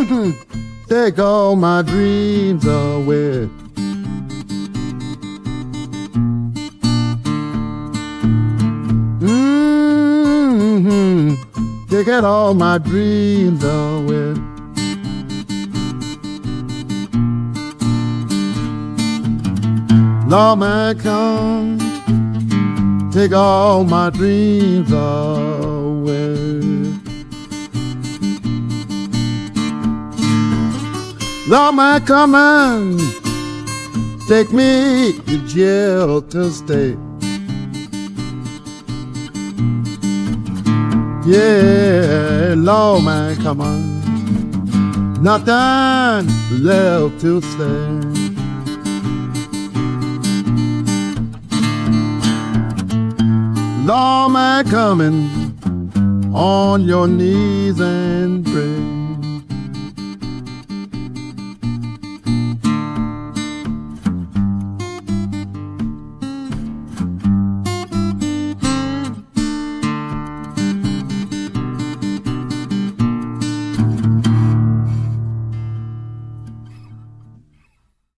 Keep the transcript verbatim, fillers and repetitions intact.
Take all my dreams away. Mm-hmm. Take out all my dreams away. Lawman Comin, take all my dreams away. Lawman Comin, take me to jail to stay. Yeah, Lawman Comin, nothing left to say. Lawman Comin, on your knees and pray.